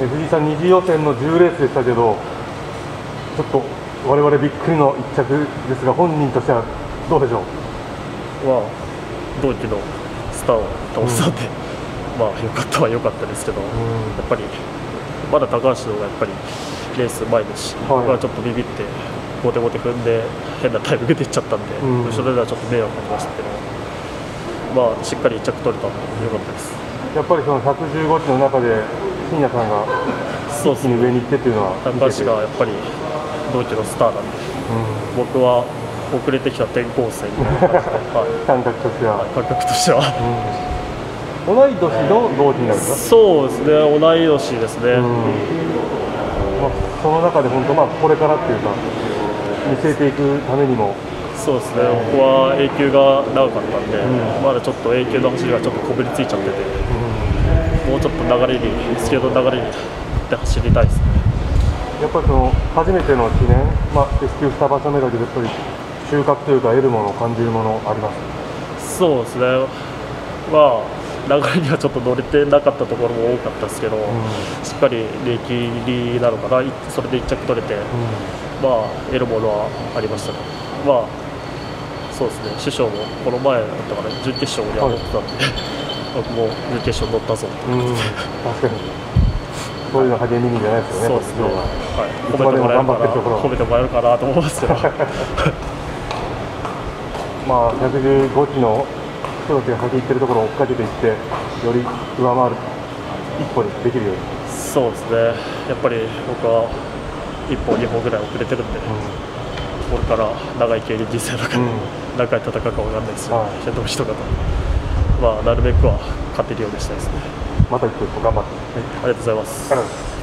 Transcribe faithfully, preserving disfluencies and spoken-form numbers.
藤井さん、二次予選のじゅうレースでしたけど、ちょっと我々びっくりのいっ着ですが、本人としてはどうでしょう。 まあ、同期のスターを倒したんで、うん、まあ良かったは良かったですけど、うん、やっぱりまだ高橋の方がやっぱりレース前ですし、はい、まあちょっとビビってボテボテ踏んで変なタイムが出てっちゃったんで、うん、後ろではちょっと迷惑かけましたけど、まあしっかりいっ着取れたので良かったです。 やっぱりそのひゃくじゅうごキロの中で新谷さんが一気に上に行ってっていうのは、 高橋がやっぱり同期のスターなんで、うん、僕は遅れてきた転校生みたいな感じで、はい、 感覚としては、 はい、感覚としては、 うん、同い年の同期になるんですか。 そうですね、同い年ですね、うん、 まあ、その中で本当、まあ、これからっていうか見据えていくためにも、 そうですね、僕は A 級が長かったんで、うん、まだちょっと A 級の走りがちょっとこびりついちゃってて、うん、もうちょっと流れにスケートの流れにで走りたいですね。 やっぱりその初めての記念、まあ、S 級に場所目だけど、やっぱり収穫というか得るもの、感じるものあります。 そうですね、まあ流れにはちょっと乗れてなかったところも多かったですけど、うん、しっかり礼儀入りなのかな、それでいっ着取れて、うん、まあ得るものはありましたね。まあそうですね、師匠もこの前だったかな、準決勝には乗ってたんで、はい、僕も準決勝乗ったぞって、うん、 確かにそういうの励みにじゃないですよね。 そうですね、はい、褒めてもらえるから褒めてもらえるかなと思いますけどまあひゃくじゅうごキロの人たちが先行ってるところを追っかけていって、より上回る一歩にできるように。 そうですね、やっぱり僕はいっぽにほぐらい遅れてるんで、うん、これから長い競輪人生だから、うん、何回戦うか分かんないですよ、瀬戸口とかと、まあ、なるべくは勝てるようにしたいですね。 また一歩一歩頑張って、 はい、ありがとうございます。